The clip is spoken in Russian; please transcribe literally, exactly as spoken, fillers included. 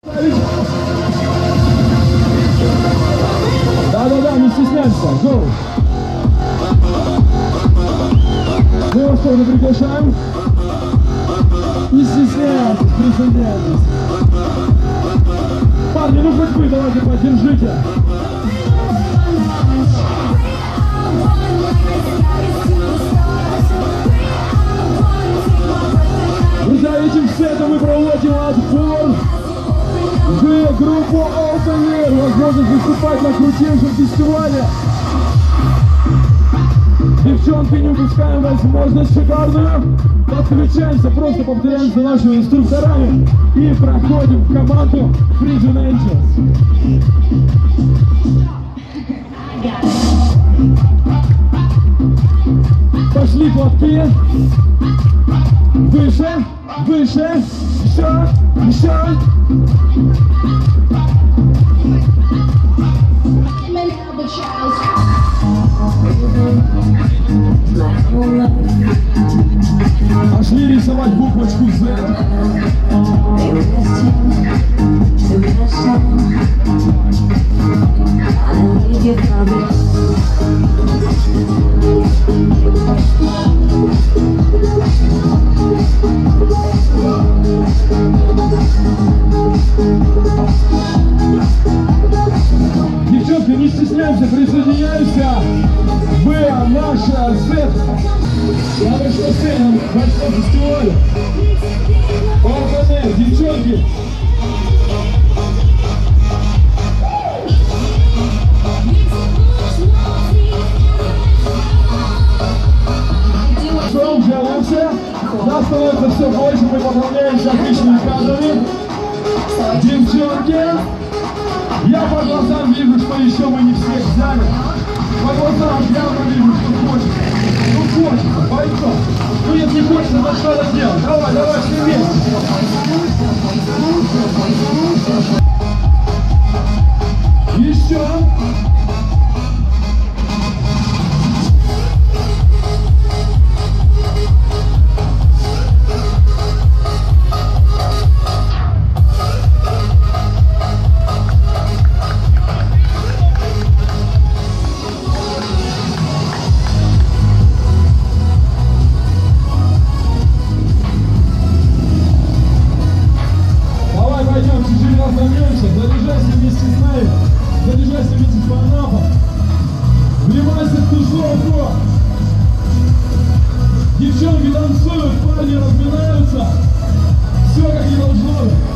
Да-да-да, не стесняемся. Go! Мы вас тоже приглашаем. Не стесняйтесь, присоединяйтесь. Парни, ну хоть вы давайте поддержите. Друзья, этим сетом мы проводим отбор в группу Open Air. Возможность выступать на крутейшем фестивале. Девчонки, не упускаем возможность шикарную. Подключаемся, просто повторяем за нашими инструкторами и проходим в команду Prison Angels. Пошли платки. Выше, выше, еще, еще. Пошли рисовать буквочку Z. Девчонки, не стесняемся, присоединяемся в наша Z. Я вышел на сцену большого фестиваля. Open Air, девчонки. Что, уже лучше? Нас становится все больше, мы поправляемся отличными кадрами. Девчонки, я по глазам вижу, что еще мы не всех взяли. По глазам явно вижу, что хочется. Ну хочется, пойдем. Ну если хочется, то что надо делать? Давай, давай, все вместе. Еще. Заряжайся вместе с нами, заряжайся вместе с Анапой, вливайся в тусовку. Девчонки танцуют, парни разминаются, все как и должно быть.